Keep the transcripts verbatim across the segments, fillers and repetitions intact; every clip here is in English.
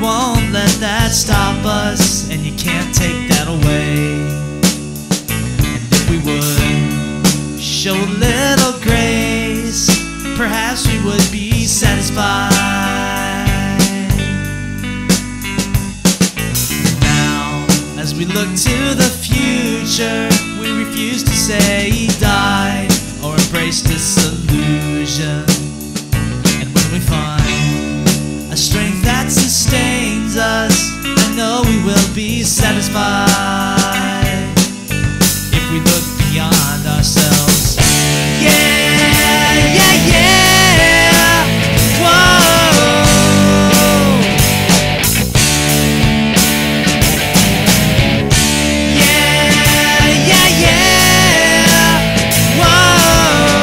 won't let that stop us, and you can't take that away. And if we would show a little grace, perhaps we would be satisfied. Now, as we look to the future, we refuse to say he died or embrace disillusion. And when we find a strength that sustains us, I know we will be satisfied. If we look beyond ourselves, yeah, yeah, yeah, whoa. Yeah, yeah, yeah, whoa.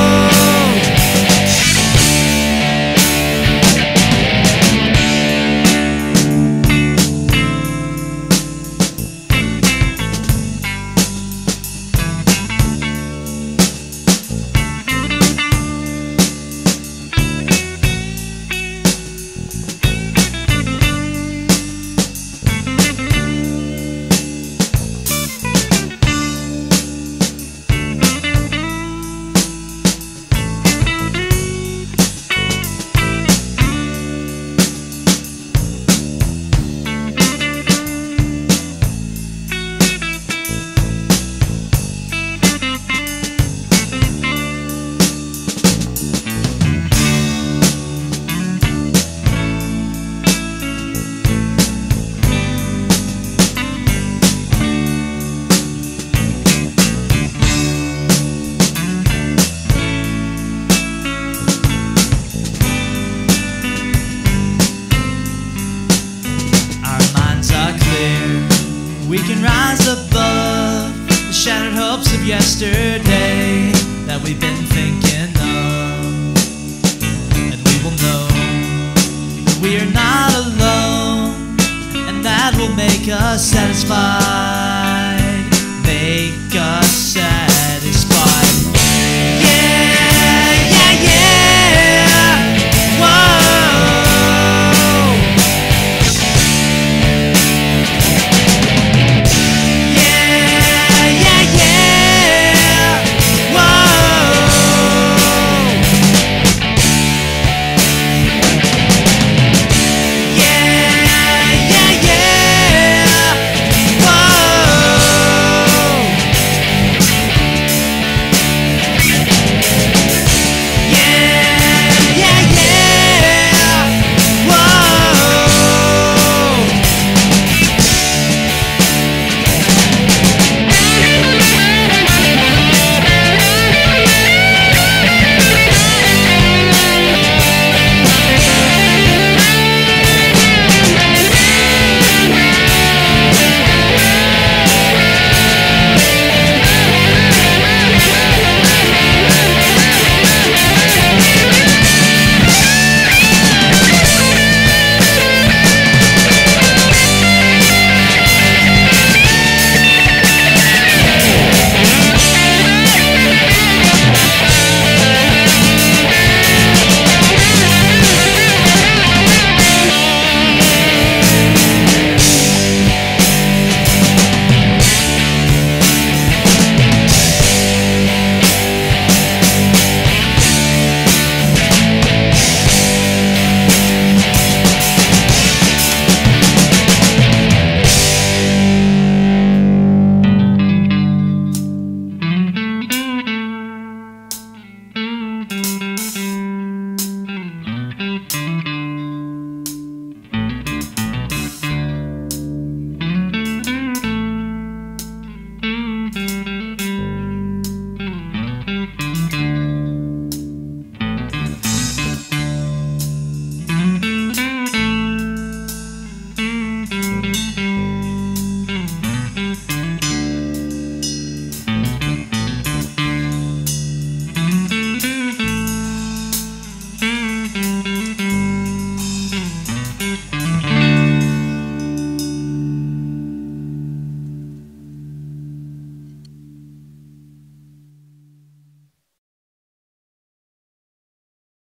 We can rise above the shattered hopes of yesterday that we've been thinking of, and we will know that we are not alone, and that will make us satisfied, make us satisfied.